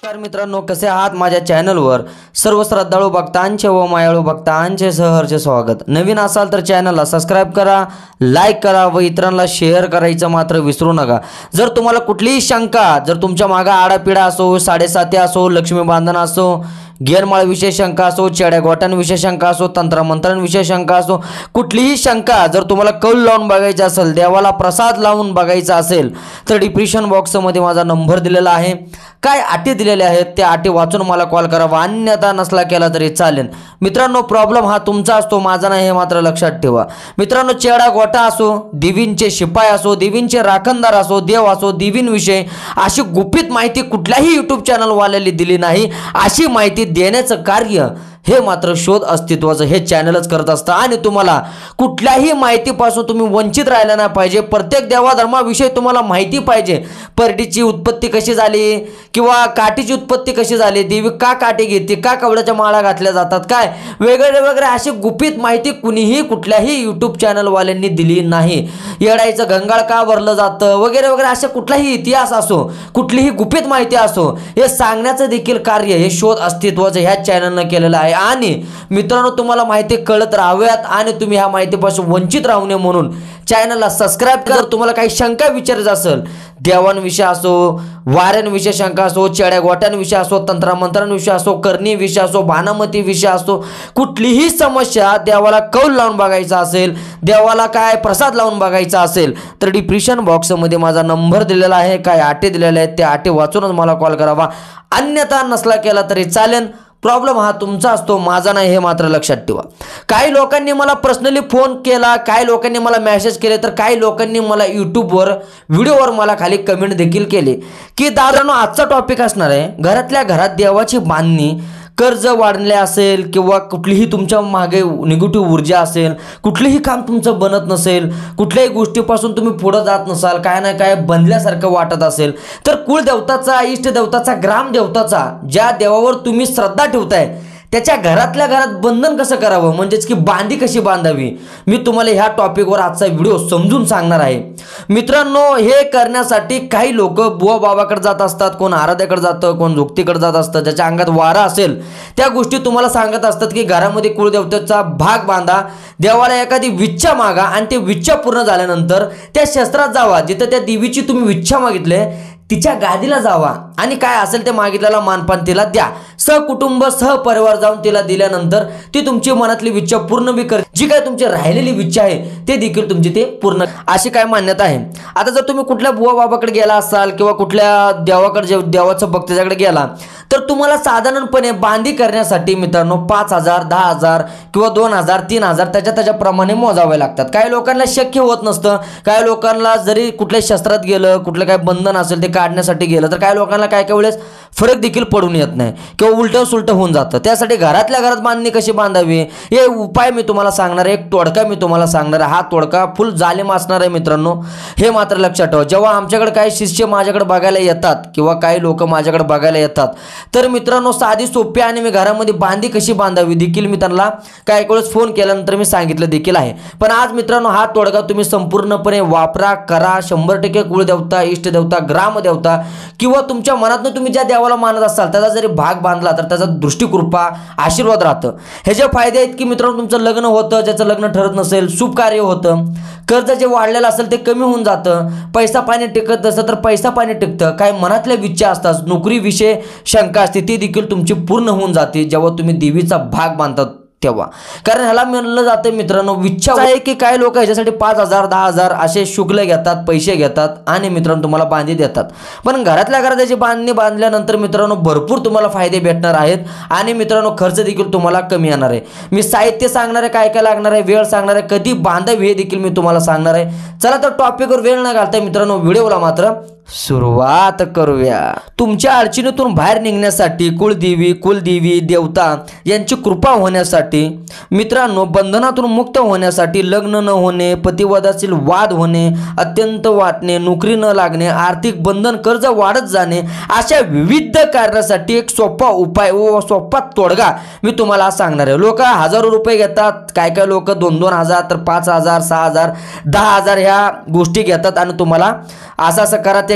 नमस्कार मित्रांनो, कसे आहात? माझ्या चॅनलवर सर्व श्रद्धाळू भक्तांचे व मायाळू भक्तांचे सहर्ष स्वागत। नवीन असाल तर चॅनलला सबस्क्राइब करा, लाईक करा व इतरांना शेअर करायचं मात्र विसरू नका। जर तुम्हाला कुठलीही शंका, जर तुमच्या मागे आडापिडा असो, साडेसाती असो, लक्ष्मी बांधन असो, गेरमाळ विषय शंका असो, चेड्या गोट्यांविषयी शंका असो, तंत्रमंत्रांविषयी शंका असो, कुठलीही शंका जर तुम्हाला कौल लावून बघायचा असेल, देवाला प्रसाद लावून बघायचा असेल तर डिस्क्रिप्शन बॉक्समध्ये माझा नंबर दिलेला आहे। काय अटी दिलेले आहेत त्या अटी वाचून मला कॉल करावा, अन्यथा नसला केला तरी चालेल। मित्रांनो, प्रॉब्लेम हा तुमचा असतो, माझा नाही, हे मात्र लक्षात ठेवा। मित्रांनो, चेडा गोटा असो, देवींचे शिपाई असो, देवींचे राखणदार असो, देव असो, देवींविषयी अशी गुपित माहिती कुठल्याही यूट्यूब चॅनल वाल्याने दिली नाही। अशी माहिती देण्याचं कार्य हे मात्र शोध अस्तित्वाचं हे चॅनलच करत असतं आणि तुम्हाला कुठल्याही माहितीपासून तुम्ही वंचित राहिला नाही पाहिजे। प्रत्येक देवाधर्माविषयी तुम्हाला माहिती पाहिजे। परडीची उत्पत्ती कशी झाली किंवा काठीची उत्पत्ती कशी झाली, देवी का काठी घेते, का कवड्याच्या माळा घातल्या जातात, काय वेगळे वेगळे अशी गुपित माहिती कुणीही कुठल्याही यूट्यूब चॅनलवाल्यांनी दिली नाही। येडायचं गंगाळ का भरलं जातं वगैरे वगैरे असे कुठलाही इतिहास असो, कुठलीही गुपित माहिती असो, हे सांगण्याचं देखील कार्य हे शोध अस्तित्वाचं ह्या चॅनलनं केलेलं आहे। आणि मित्रांनो, तुम्हाला माहिती कळत राहाव्यात आणि तुम्ही ह्या माहितीपासून वंचित राहू नये म्हणून चॅनलला सबस्क्राइब करा। तुम्हाला काही शंका विचारायची असेल, देवांविषयी असो, वाऱ्यांविषयी शंका असो, चेड्या गोट्यांविषयी असो, तंत्रमंत्रांविषयी असो, करणी विषय असो, भानामती विषय असो, कुठलीही समस्या देवाला कौल लावून बघायचा असेल, देवाला काय प्रसाद लावून बघायचा असेल तर डिस्क्रिप्शन बॉक्समध्ये माझा नंबर दिलेला आहे। काय अटी दिलेल्या आहेत त्या अटी वाचूनच मला कॉल करावा, अन्यथा नसला केला तरी चालेल। प्रॉब्लेम हा तुमचा असतो, माझा नाही, हे मात्र लक्षात ठेवा। काही लोकांनी मला पर्सनली फोन केला, काही लोकांनी मला मेसेज केले, तर काही लोकांनी मला यूट्यूबवर व्हिडिओवर मला खाली कमेंट देखील केली की दादांनो, आजचा टॉपिक असणार आहे घरातल्या घरात देवाची बांधणी, कर्ज वाढले असेल किंवा कुठलीही तुमच्या मागे निगेटिव्ह ऊर्जा असेल, कुठलीही काम तुमचं बनत नसेल, कुठल्याही गोष्टीपासून तुम्ही पुढे जात नसाल, काय ना काय बनल्यासारखं वाटत असेल, तर कुलदेवताचा, इष्टदेवताचा, ग्रामदेवताचा, ज्या देवावर तुम्ही श्रद्धा ठेवताय त्याच्या घरातल्या घरात बंधन कसं करावं, म्हणजेच की बांधी कशी बांधावी, मी तुम्हाला ह्या टॉपिकवर आजचा व्हिडिओ समजून सांगणार आहे। मित्रांनो, हे करण्यासाठी काही लोक बुवा बाबाकडे जात असतात, कोण आराध्याकडे जातं, कोण जोगतीकडे जात असतं, ज्याच्या अंगात वारा असेल त्या गोष्टी तुम्हाला सांगत असतात की घरामध्ये कुलदेवतेचा भाग बांधा, देवाला एखादी विच्छा मागा आणि ते विच्छा पूर्ण झाल्यानंतर त्या शस्त्रात जावा, जिथं त्या देवीची तुम्ही विच्छा मागितले तिच्या गादीला जावा आणि काय असेल ते मागितलेला मानपान तिला द्या। सहकुटुंब सहपरिवार जाऊन तिला दिल्यानंतर ती तुमची मनातली विच्छा पूर्ण बी कर, जी काय तुमची राहिलेली विच्छा आहे ते देखील तुमची ते पूर्ण, अशी काय मान्यता आहे। आता जर तुम्ही कुठल्या बुवा बाबाकडे गेला असाल किंवा कुठल्या देवाकडे, देवाचं भक्त त्याच्याकडे गेला तर तुम्हाला साधारणपणे बांधी करण्यासाठी मित्रांनो 5,000, 10,000 किंवा 2,000, 3,000 त्याच्या प्रमाणे मोजावे लागतात। काही लोकांना शक्य होत नसतं, काही लोकांना जरी कुठल्या शस्त्रात गेलं, कुठलं काय बंधन असेल ते काढण्यासाठी गेलं तर काही लोकांना काय काय वेळेस फरक देखील पडून येत नाही किंवा उलटं सुलटं होऊन जातं। त्यासाठी घरातल्या घरात बांधणी कशी बांधावी हे उपाय मी तुम्हाला सांगणार आहे, एक तोडका मी तुम्हाला सांगणार आहे। हा तोडका फुल जालिम असणार आहे मित्रांनो, हे मात्र लक्षात ठेवा। जेव्हा आमच्याकडे काही शिष्य माझ्याकडे बघायला येतात किंवा काही लोक माझ्याकडे बघायला येतात तर मित्रांनो, साधी सोपी आणि मी घरामध्ये बांधी कशी बांधावी देखील मी त्यांना काही वेळेस फोन केल्यानंतर मी सांगितलं देखील आहे। पण आज मित्रांनो, हा तोडगा तुम्ही संपूर्णपणे वापरा, करा। 100% कुलदेवता, इष्टदेवता, ग्रामदेवता किंवा तुमच्या मनातून तुम्ही ज्या देवाला मानत असाल त्याचा जरी भाग बांधला तर त्याचा दृष्टिकृपा, आशीर्वाद राहतं। ह्याचे फायदे आहेत की मित्रांनो, तुमचं लग्न होतं, ज्याचं लग्न ठरत नसेल शुभ कार्य होतं, कर्ज जे वाढलेलं असेल ते कमी होऊन जातं, पैसा पाणी टिकत नसेल तर पैसा पाणी टिकतं, काही मनातल्या विच्छा असतात, नोकरी विषय शंका असते ती देखील तुमची पूर्ण होऊन जाते जेव्हा तुम्ही देवीचा भाग बांधतात तेव्हा। कारण ह्याला म्हणलं जातं मित्रांनो, विच्छा आहे की काही लोक ह्याच्यासाठी 5,000, 10,000 असे शुल्क घेतात, पैसे घेतात आणि मित्रांनो तुम्हाला बांधी देतात। पण घरातल्या घरात त्याची बांधणी बांधल्यानंतर मित्रांनो भरपूर तुम्हाला फायदे भेटणार आहेत आणि मित्रांनो खर्च देखील तुम्हाला कमी येणार आहे। मी साहित्य सांगणार आहे, काय काय लागणार आहे, वेळ सांगणार आहे, कधी बांधावी हे देखील मी तुम्हाला सांगणार आहे। चला तर टॉपिकवर वेळ न घालता मित्रांनो व्हिडिओला मात्र सुरुवात करूया। तुमच्या अडचणीतून बाहेर निघण्यासाठी, कुलदेवी, कुलदेवी देवता यांची कृपा होण्यासाठी मित्रांनो, बंधनातून मुक्त होण्यासाठी, लग्न न होणे, पतिवादातील वाद होणे, अत्यंत वाटणे, नोकरी न लागणे, आर्थिक बंधन, कर्ज वाढत जाणे, अशा विविध कारणासाठी एक सोपा उपाय व सोपा तोडगा मी तुम्हाला सांगणार आहे। लोक हजारो रुपये घेतात, काय काय लोक 2-2 हजार तर 5,000, 6,000, 10,000 ह्या गोष्टी घेतात आणि तुम्हाला असं असं करा ते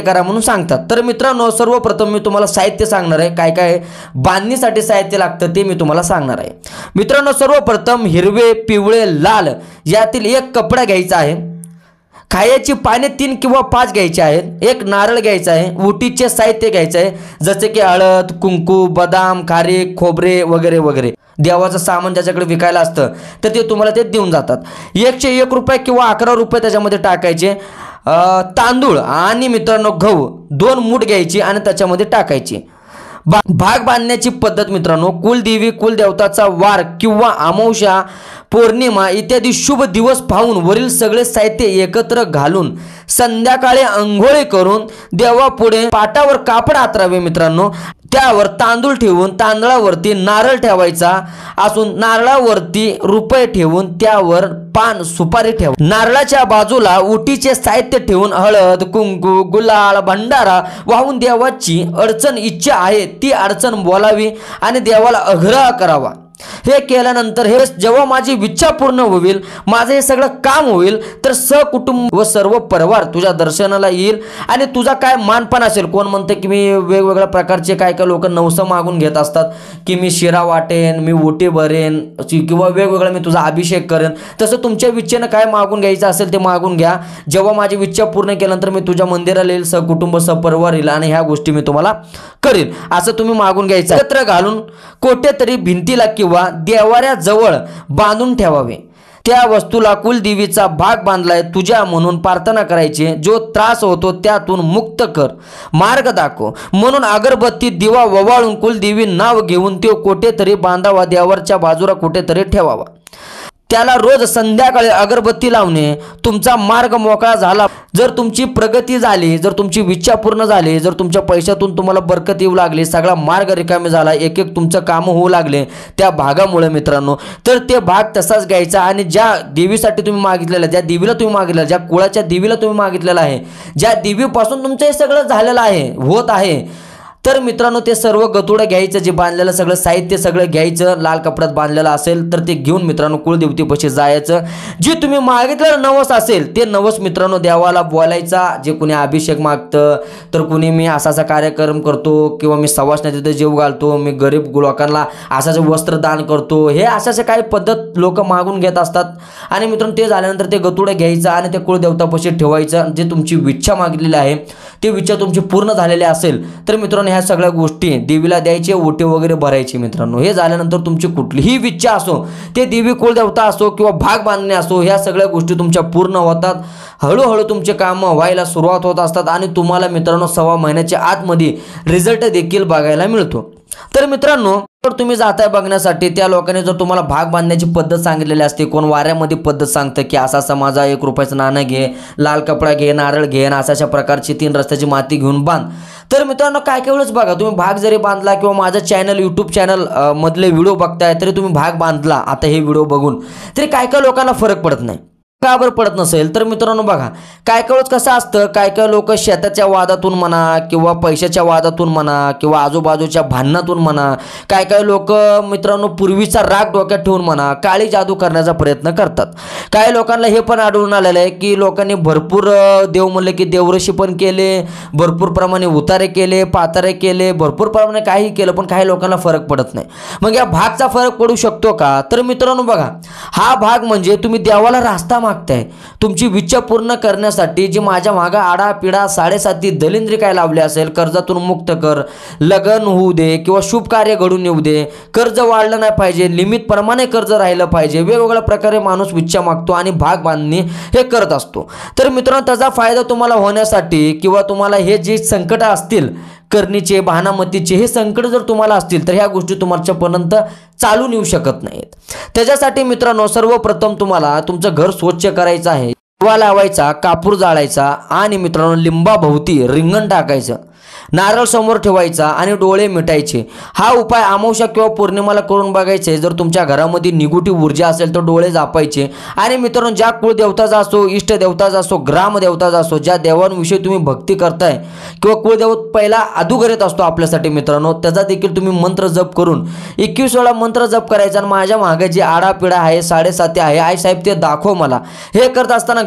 करा म्हणून सांगतात। तर मित्रांनो सर्वप्रथम मी तुम्हाला साहित्य सांगणार आहे, काय काय बांधणीसाठी साहित्य लागतं ते मी तुम्हाला सांगणार आहे। मित्रांनो सर्वप्रथम हिरवे, पिवळे, लाल यातील एक कपडा घ्यायचा आहे, खायची पाने 3 किंवा 5 घ्यायचे आहेत, एक नारळ घ्यायचा आहे, उटीचे साहित्य घ्यायचं आहे जसे की हळद, कुंकू, बदाम, खारीक, खोबरे वगैरे वगैरे। देवाचं सामान ज्याच्याकडे विकायला असतं तर ते तुम्हाला ते देऊन जातात। 101 रुपये किंवा 11 रुपये त्याच्यामध्ये टाकायचे। तांदूळ आणि मित्रांनो गहू 2 मूठ घ्यायची आणि त्याच्यामध्ये टाकायची। भाग बांधण्याची पद्धत मित्रांनो, कुलदेवी कुलदेवताचा वार किंवा अमावस्या, पौर्णिमा इत्यादी शुभ दिवस पाहून वरील सगळे साहित्य एकत्र घालून संध्याकाळी अंघोळी करून देवापुढे पाटावर कापड आतरावे मित्रांनो। त्यावर तांदूळ ठेवून तांदळावरती नारळ ठेवायचा असून नारळावरती रुपये ठेवून त्यावर पान सुपारी ठेवा। नारळाच्या बाजूला उटीचे साहित्य ठेवून हळद, कुंकू, गुलाल, भंडारा वाहून देवाची अडचण इच्छा आहे ती अडचण बोलावी आणि देवाला आग्रह करावा। हे केल्यानंतर हे जेव्हा माझी इच्छा पूर्ण होईल, माझं हे सगळं काम होईल, तर सहकुटुंब व सर्व परिवार तुझ्या दर्शनाला येईल आणि तुझा काय मानपान असेल। कोण म्हणते की मी वेगवेगळ्या प्रकारचे काय काय लोक नवसं मागून घेत असतात की मी शिरा वाटेन, मी ओटी भरेन किंवा वेगवेगळा मी तुझा अभिषेक करेन। तसं तुमच्या इच्छेनं काय मागून घ्यायचं असेल ते मागून घ्या। जेव्हा माझी इच्छा पूर्ण केल्यानंतर मी तुझ्या मंदिराला येईल, सहकुटुंब सहपरिवार येईल आणि ह्या गोष्टी मी तुम्हाला करील असं तुम्ही मागून घ्यायचं। एकत्र घालून कोठेतरी भिंतीला किंवा देवाऱ्याजवळ बांधून ठेवावे। त्या वस्तूला कुलदेवीचा भाग बांधलाय तुझ्या म्हणून प्रार्थना करायची। जो त्रास होतो त्यातून मुक्त कर, मार्ग दाखव म्हणून अगरबत्ती दिवा ववाळून कुलदेवी नाव घेऊन तो कुठेतरी बांधावा, देवाच्या बाजूला कुठेतरी ठेवावा। त्याला रोज संध्याकाळी अगरबत्ती लावणे। तुमचा मार्ग मोकळा झाला, जर तुमची प्रगती झाली, जर तुमची इच्छा पूर्ण झाली, जर तुमच्या पैशातून तुम्हाला बरकत येऊ लागली, सगळा मार्ग रिकामे झाला, एक एक तुमचं काम होऊ लागले त्या भागामुळे मित्रांनो, तर ते भाग तसाच घ्यायचा आणि ज्या देवीसाठी तुम्ही मागितलेला, ज्या देवीला तुम्ही मागितलेला, ज्या कुळाच्या देवीला तुम्ही मागितलेला आहे, ज्या देवीपासून तुमचं हे सगळं झालेलं आहे, होत आहे, तर मित्रांनो ते सर्व गतुडं घ्यायचं, जे बांधलेलं सगळं साहित्य सगळं घ्यायचं, लाल कपड्यात बांधलेलं असेल तर ते घेऊन मित्रांनो कुलदेवतेपाशी जायचं। जे तुम्ही मागितलेलं नवस असेल ते नवस मित्रांनो देवाला बोलायचा। जे कोणी अभिषेक मागतं, तर कोणी मी असा कार्यक्रम करतो किंवा मी सवासण्या तिथे जेव घालतो, मी गरीब लोकांना असाचं वस्त्र दान करतो, हे अशाचे काही पद्धत लोक मागून घेत असतात। आणि मित्रांनो ते झाल्यानंतर ते गतुडं घ्यायचं आणि ते कुलदेवतापाशी ठेवायचं। जे तुमची इच्छा मागितलेली आहे ती इच्छा तुमची पूर्ण झालेली असेल तर मित्रांनो ह्या सगळ्या गोष्टी देवीला द्यायचे, ओटी वगैरे भरायची मित्रांनो। हे झाल्यानंतर तुमची कुठलीही इच्छा असो, ते देवी कुलदेवता असो किंवा भाग बांधणे असो, ह्या सगळ्या गोष्टी तुमच्या पूर्ण होतात। हळूहळू तुमचे काम व्हायला सुरुवात होत असतात आणि तुम्हाला मित्रांनो 6 महिन्याच्या आतमध्ये रिझल्ट देखील बघायला मिळतो। तर मित्रांनो तुम्ही जाताय बघण्यासाठी, त्या लोकांनी जर तुम्हाला भाग बांधण्याची पद्धत सांगितलेली असते, कोण वाऱ्यामध्ये पद्धत सांगतं की असा माझा 1 रुपयाचं नाणं घे, लाल कपडा घे, नारळ घे आणि अशा प्रकारची 3 रस्त्याची माती घेऊन बांध। तर मित्रांनो काय वेळेस बघा, तुम्ही भाग जरी बांधला किंवा माझं चॅनल यूट्यूब चॅनल मधले व्हिडिओ बघताय तरी तुम्ही भाग बांधला आता हे व्हिडिओ बघून, तरी काय लोकांना फरक पडत नाही। का बरं पडत नसेल तर मित्रांनो बघा, काय वेळेस कसं असतं, काय लोक शेताच्या वादातून म्हणा किंवा पैशाच्या वादातून म्हणा किंवा आजूबाजूच्या भांडणातून म्हणा, काय लोक मित्रांनो पूर्वीचा राग डोक्यात ठेवून म्हणा काळी जादू करण्याचा प्रयत्न करतात। काही लोकांना हे पण आढळून आलेलं आहे की लोकांनी भरपूर देव म्हणले की देवऋषी पण केले, भरपूर प्रमाणे उतारे केले, पातारे केले, भरपूर प्रमाणे काही केलं, पण काही लोकांना फरक पडत नाही। मग या भागचा फरक पडू शकतो का? तर मित्रांनो बघा, हा भाग म्हणजे तुम्ही देवाला रास्ता मागताय, तुमची इच्छा पूर्ण करण्यासाठी। जी माझ्या मागा आडा पिढा 7.5 दलिंद्री काय लावले असेल, कर्जातून मुक्त कर, लग्न होऊ दे किंवा शुभ कार्य घडून येऊ दे, कर्ज वाढलं नाही पाहिजे, लिमिट प्रमाणे कर्ज राहिलं पाहिजे, वेगवेगळ्या प्रकारे माणूस इच्छा मागतो आणि भाग बांधणी हे करत असतो। तर मित्रांनो त्याचा फायदा तुम्हाला होण्यासाठी किंवा तुम्हाला हे जे संकट असतील करणीचे, बहानामतीचे, हे संकट जर तुम्हाला असतील तर ह्या गोष्टी तुमच्यापर्यंत चालून येऊ शकत नाहीत। त्याच्यासाठी मित्रांनो सर्वप्रथम तुम्हाला तुमचं घर स्वच्छ करायचं आहे, दिवा लावायचा, कापूर जाळायचा आणि मित्रांनो लिंबाभोवती रिंगण टाकायचं, नारळ समोर ठेवायचा आणि डोळे मिटायचे। हा उपाय अमावस्या किंवा पौर्णिमेला करून बघायचे। जर तुमच्या घरामध्ये निगेटिव्ह ऊर्जा असेल तर डोळे झापायचे। आणि मित्रांनो ज्या कुळदेवताचा असो, इष्ट देवताचा असो, ग्रामदेवताचा असो, ज्या देवांविषयी तुम्ही भक्ती करताय किंवा कुळदेवत पहिला अधुगरीत असतो आपल्यासाठी मित्रांनो, त्याचा देखील तुम्ही मंत्र जप करून 21 वेळा मंत्र जप करायचा। आणि माझ्या मागे जी आडापिडा आहे 7.5 आहे, आई साहेब ते दाखव मला, हे करत असताना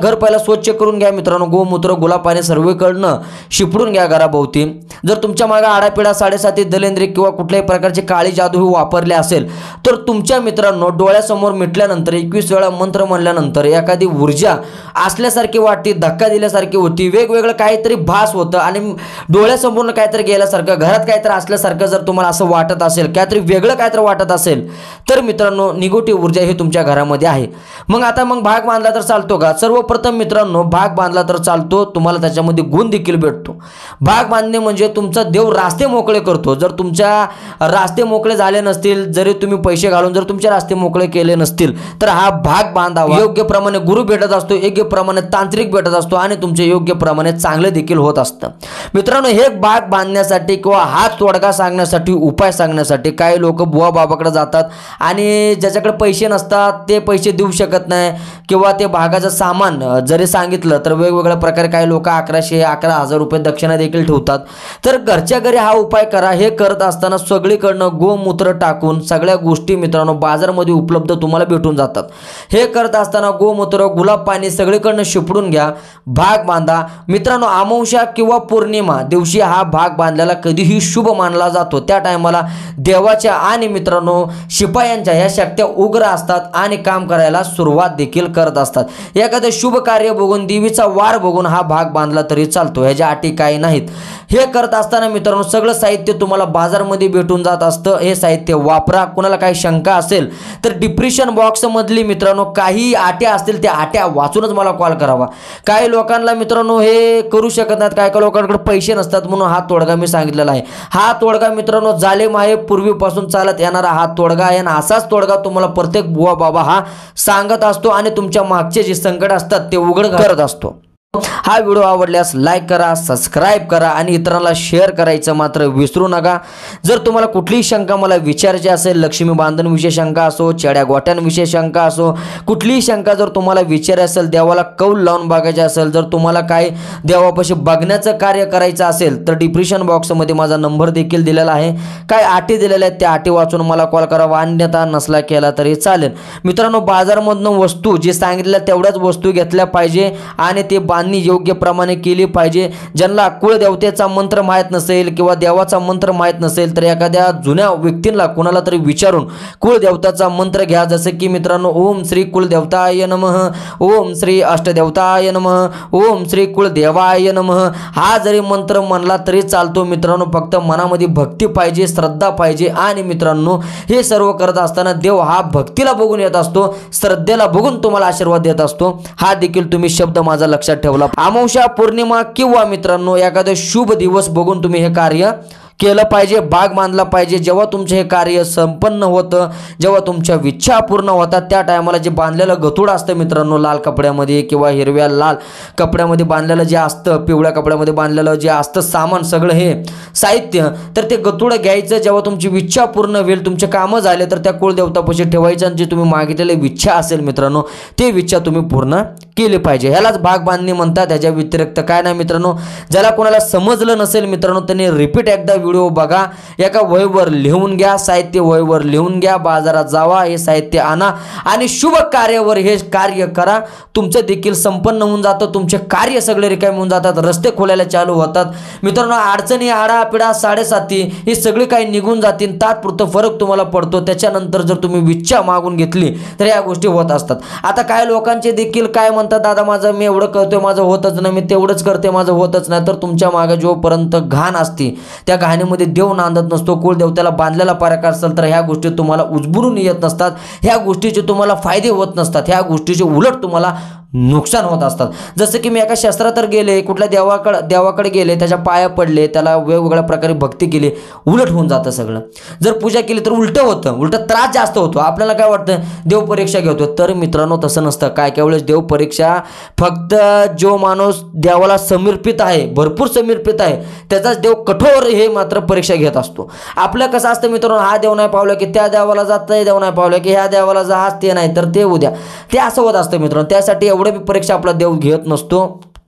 घर पहिला स्वच्छ करून घ्या मित्रांनो, गोमूत्र गुलाब पाणी सर्वीकडनं शिपडून घ्या घराभोवती। जर तुमच्या मागे आडापिडा साडेसाती दलेंद्री किंवा कुठल्याही प्रकारची काळी जादू वापरली असेल तर तुमच्या मित्रांनो डोळ्यासमोर मिटल्यानंतर 21 वेळा मंत्र म्हणल्यानंतर एखादी ऊर्जा असल्यासारखी वाटते, धक्का दिल्यासारखी होती, वेगवेगळं काहीतरी भास होतं आणि डोळ्यासमोर काहीतरी गेल्यासारखं, घरात काहीतरी असल्यासारखं जर तुम्हाला असं वाटत असेल, काहीतरी वेगळं काहीतरी वाटत असेल तर मित्रांनो निगेटिव्ह ऊर्जा ही तुमच्या घरामध्ये आहे। मग भाग बांधला तर चालतो का? सर्वप्रथम मित्रांनो भाग बांधला तर चालतो, तुम्हाला त्याच्यामध्ये गुण देखील भेटतो। भाग बांधणे म्हणजे तुमचा देव रास्ते मोकळे करतो। जर तुमच्या रास्ते मोकळे झाले नसतील, जरी तुम्ही पैसे घालून जर तुमचे रास्ते मोकळे केले नसतील तर हा भाग बांधावा। योग्य प्रमाणे गुरु भेटत असतो, योग्य प्रमाणे तांत्रिक भेटत असतो आणि तुमचे योग्य प्रमाणे चांगले देखील होत असतं। मित्रांनो हे भाग बांधण्यासाठी किंवा हा तोडगा सांगण्यासाठी, उपाय सांगण्यासाठी काही लोक बुवा बाबाकडे जातात आणि ज्याच्याकडे पैसे नसतात ते पैसे देऊ शकत नाही किंवा ते भागाचं सामान जरी सांगितलं तर वेगवेगळ्या प्रकारे काही लोक 1100 11,000 रुपये दक्षिणा देखील ठेवतात। तर घरच्या घरी हा उपाय करा। हे करत असताना सगळीकडनं गोमूत्र टाकून सगळ्या गोष्टी मित्रांनो बाजारमध्ये उपलब्ध तुम्हाला भेटून जातात। हे करत असताना गोमूत्र गुलाब पाणी सगळीकडनं शिपडून घ्या, भाग बांधा। मित्रांनो अमावस्या किंवा पौर्णिमा दिवशी हा भाग बांधलेला कधीही शुभ मानला जातो। त्या टायमाला देवाच्या आणि मित्रांनो शिपायांच्या या शक्त्या उग्र असतात आणि काम करायला सुरुवात देखील करत असतात। एखादं शुभ कार्य बघून, देवीचा वार बघून हा भाग बांधला तरी चालतो, ह्याच्या अटी काही नाहीत। हे करत असताना मित्रांनो सगळं साहित्य तुम्हाला बाजारमध्ये भेटून जात असतं, हे साहित्य वापरा। कुणाला काही शंका असेल तर डिस्क्रिप्शन बॉक्स मधली मित्रांनो काही आट्या असतील त्या आट्या वाचूनच मला कॉल करावा। काही लोकांना मित्रांनो हे करू शकत नाहीत, काही लोकांकडे पैसे नसतात, म्हणून हा तोडगा मी सांगितलेला आहे। हा तोडगा मित्रांनो जालेम आहे, पूर्वीपासून चालत येणारा हा तोडगा आहे आणि असाच तोडगा तुम्हाला प्रत्येक बुवा बाबा हा सांगत असतो आणि तुमच्या मागचे जे संकट असतात ते उघड करत असतो। हा व्हिडिओ आवडल्यास लाईक करा, सबस्क्राइब करा आणि इतरांना शेअर करायचं मात्र विसरू नका। जर तुम्हाला कुठलीही शंका मला विचारायची असेल, लक्ष्मी बांधणविषयी शंका असो, चेड्या गोट्यांविषयी शंका असो, कुठलीही शंका जर तुम्हाला विचारायची असेल, देवाला कौल लावून बघायचे असेल, जर तुम्हाला काय देवापाशी बघण्याचं कार्य करायचं असेल तर डिस्क्रिप्शन बॉक्समध्ये माझा नंबर देखील दिलेला आहे। काय अटी दिलेल्या आहेत त्या अटी वाचून मला कॉल करावा, अन्यथा नसला केला तरी चालेल। मित्रांनो बाजारमधून वस्तू जे सांगितल्या तेवढ्याच वस्तू घेतल्या पाहिजे आणि ते योग्य प्रमाणे केली पाहिजे। ज्यांना कुळदेवतेचा मंत्र माहित नसेल किंवा देवाचा मंत्र माहित नसेल तर एखाद्या जुन्या व्यक्तींना कोणाला तरी विचारून कुळदेवताचा मंत्र घ्या। जसे की मित्रांनो ओम श्री कुलदेवताय नमः, ओम श्री अष्टदेवताय नमः, ओम श्री कुलदेवाय नमः हा जरी मंत्र म्हणला तरी चालतो। मित्रांनो फक्त मनामध्ये भक्ती पाहिजे, श्रद्धा पाहिजे आणि मित्रांनो हे सर्व करत असताना देव हा भक्तीला बघून येत असतो, श्रद्धेला बघून तुम्हाला आशीर्वाद देत असतो। हा देखील तुम्ही शब्द माझा लक्षात ठेवला। अमावस्या पौर्णिमा किंवा मित्रांनो एखादा शुभ दिवस बघून तुम्ही हे कार्य केलं पाहिजे, भाग बांधला पाहिजे। जेव्हा तुमचे हे कार्य संपन्न होतं, जेव्हा तुमच्या इच्छा पूर्ण होतात त्या टायमाला जे बांधलेलं गतुड असतं मित्रांनो लाल कपड्यामध्ये किंवा हिरव्या लाल कपड्यामध्ये बांधलेलं जे असतं, पिवळ्या कपड्यामध्ये बांधलेलं जे असतं सामान सगळं हे साहित्य, तर ते गतुड घ्यायचं। जेव्हा तुमची इच्छा पूर्ण होईल, तुमचे कामं झाले तर त्या कुलदेवतापाशी ठेवायचं आणि जे तुम्ही मागितलेले इच्छा असेल मित्रांनो ते इच्छा तुम्ही पूर्ण केली पाहिजे। ह्यालाच भाग बांधणी म्हणतात, ह्याच्या व्यतिरिक्त काय नाही मित्रांनो। ज्याला कोणाला समजलं नसेल मित्रांनो त्यांनी रिपीट एकदा व्हिडिओ बघा, एका वहीवर लिहून घ्या, साहित्य वहीवर लिहून घ्या, बाजारात जावा, हे साहित्य आणा आणि शुभ कार्यावर हे कार्य करा। तुमचं देखील संपन्न होऊन जातं, तुमचे कार्य सगळे रिकामे होऊन जातात, रस्ते खोलायला चालू होतात। मित्रांनो अडचणी आडापिडा साडेसाती ही सगळी काही निघून जातील, तात्पुरतं फरक तुम्हाला पडतो। त्याच्यानंतर जर तुम्ही इच्छा मागून घेतली तर या गोष्टी होत असतात। आता काही लोकांचे देखील काय म्हणतात, दादा माझं मी एवढं करतोय माझं होतच नाही, मी तेवढंच करते माझं होतच नाही। तर तुमच्या मागे जोपर्यंत घाण असते त्या घाणीमध्ये देव नांदत नसतो, कुलदेवतेला बांधलेला पारकार असेल तर ह्या गोष्टी तुम्हाला उजबुरून येत नसतात, ह्या गोष्टीचे तुम्हाला फायदे होत नसतात, ह्या गोष्टीचे उलट तुम्हाला नुकसान होत असतात। जसं की मी एका शास्त्रात तर गेले, कुठल्या देवाकडे गेले, त्याच्या पाया पडले, त्याला वेगवेगळ्या प्रकारे भक्ती केली, उलट होऊन जातं सगळं। जर पूजा केली तर उलट होतं, उलट त्रास जास्त होतो। आपल्याला काय वाटतं देव परीक्षा घेतो, तर मित्रांनो तसं नसतं। काय वेळेस देव परीक्षा फक्त जो माणूस देवाला समर्पित आहे, भरपूर समर्पित आहे, त्याचाच देव कठोर हे मात्र परीक्षा घेत असतो। आपलं कसं असतं मित्रांनो, हा देव नाही पावला की त्या देवाला जात, ते देव नाही पावला की ह्या देवाला जा, ते नाही तर ते उद्या, ते असं होत असतं मित्रांनो। त्यासाठी एवढं परीक्षा आपला देव घेत नसतो।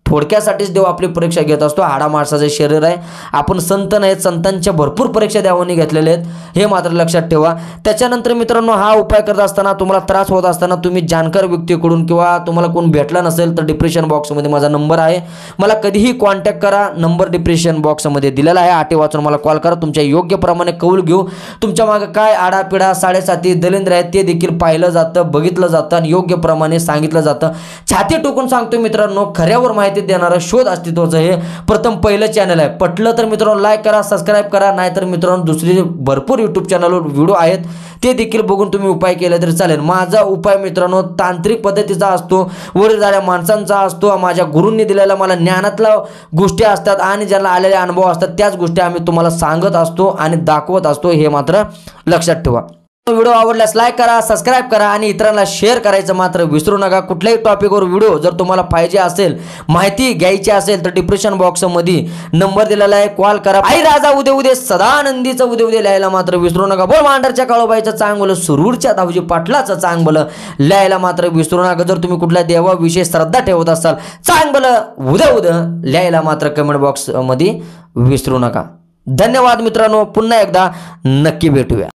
थोडक्यासाठीच देव आपली परीक्षा घेत असतो. हाडा माणसाचे शरीर आहे, आपण संत नाहीत, संतांच्या भरपूर परीक्षा देवाने घेतलेल्या आहेत हे मात्र लक्षात ठेवा. त्याच्यानंतर मित्रांनो, हा उपाय करत असताना तुम्हाला त्रास होत असताना तुम्ही जाणकार व्यक्तीकडून किंवा तुम्हाला कोण भेटला नसेल तर डिप्रेशन बॉक्समध्ये माझा नंबर आहे, मला कधीही कॉन्टॅक्ट करा. नंबर डिप्रेशन बॉक्समध्ये दिलेला आहे, आटे वाचून मला कॉल करा. तुमच्या योग्य प्रमाणे कौल घेऊ. तुमच्या मागे काय आडापिडा साडेसाती दलिंद्र आहेत ते देखील पाहिलं जातं, बघितलं जातं आणि योग्य प्रमाणे सांगितलं जातं. छाती टोकून सांगतो मित्रांनो, खऱ्यावर माहिती देणारं शोध अस्तित्वाचं हे प्रथम पहिलं चॅनल आहे. पटलं तर मित्रांनो लाईक करा, सबस्क्राईब करा. नाहीतर मित्रांनो दुसरी भरपूर यूट्यूब चॅनलवर व्हिडिओ आहेत ते देखील बघून तुम्ही उपाय केले तरी चालेल. माझा उपाय मित्रांनो तांत्रिक पद्धतीचा असतो, वर झालेल्या माणसांचा असतो, माझ्या गुरूंनी दिलेला मला ज्ञानातल्या गोष्टी असतात आणि ज्यांना आलेले अनुभव असतात त्याच गोष्टी आम्ही तुम्हाला सांगत असतो आणि दाखवत असतो हे मात्र लक्षात ठेवा. व्हिडिओ आवडल्यास लाईक करा, सबस्क्राईब करा आणि इतरांना शेअर करायचं मात्र विसरू नका. कुठल्याही टॉपिकवर व्हिडिओ जर तुम्हाला पाहिजे असेल, माहिती घ्यायची असेल तर डिप्रेशन बॉक्समध्ये नंबर दिलेला आहे, कॉल करा. आई राजा उदे उदे सदानंदीचं उदे उदे लिहायला मात्र विसरू नका. बोल मांडरच्या काळोबाईचं चांग बोल, सुरूरच्या दावजी पाटलाचं चांग बोल लिहायला मात्र विसरू नका. जर तुम्ही कुठल्या देवाविषयी श्रद्धा ठेवत असाल, चांग बोल उद्या उद्या लिहायला मात्र कमेंट बॉक्समध्ये विसरू नका. धन्यवाद मित्रांनो, पुन्हा एकदा नक्की भेटूया.